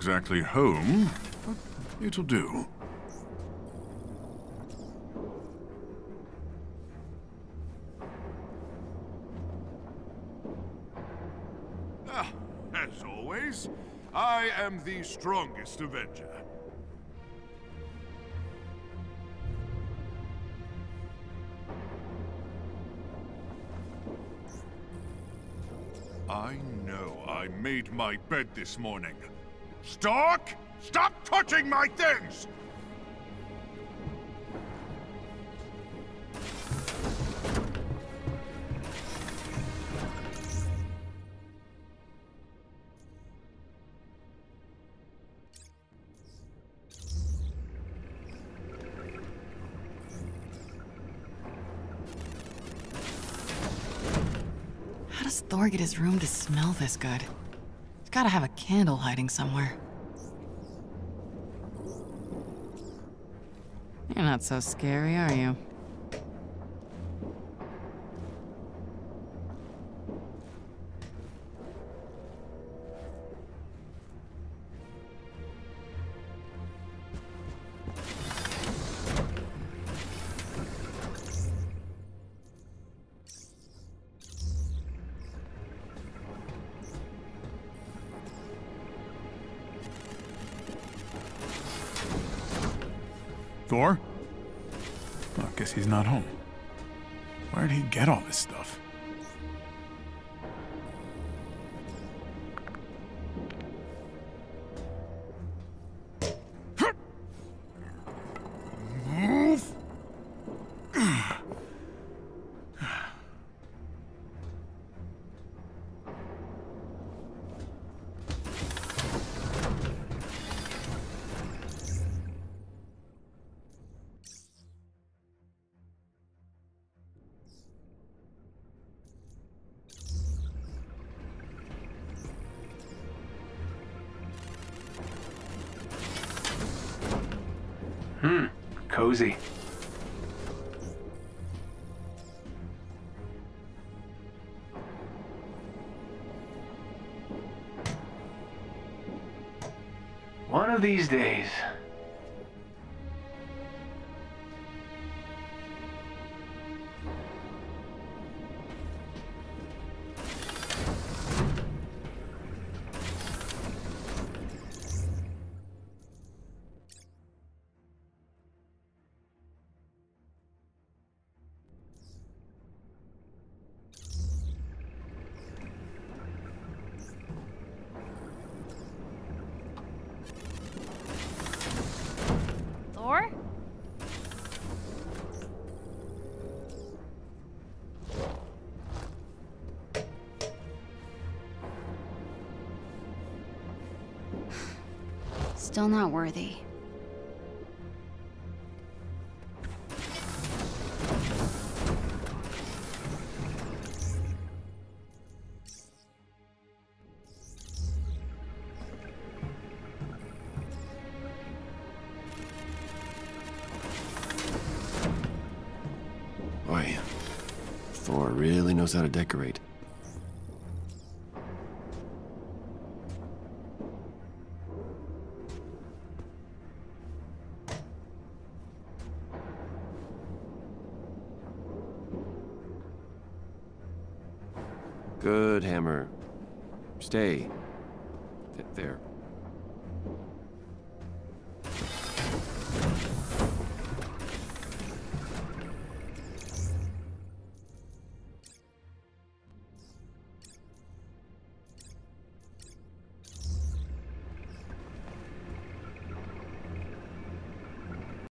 exactly home, but it'll do. As always, I am the strongest Avenger. I know I made my bed this morning. Stark, stop touching my things! How does Thor get his room to smell this good? He's gotta have a candle hiding somewhere. You're not so scary, are you? Thor? Well, I guess he's not home. Where'd he get all this stuff? Cozy. One of these days. Thor? Still not worthy. Boy, Thor really knows how to decorate. Good, Hammer. Stay. There.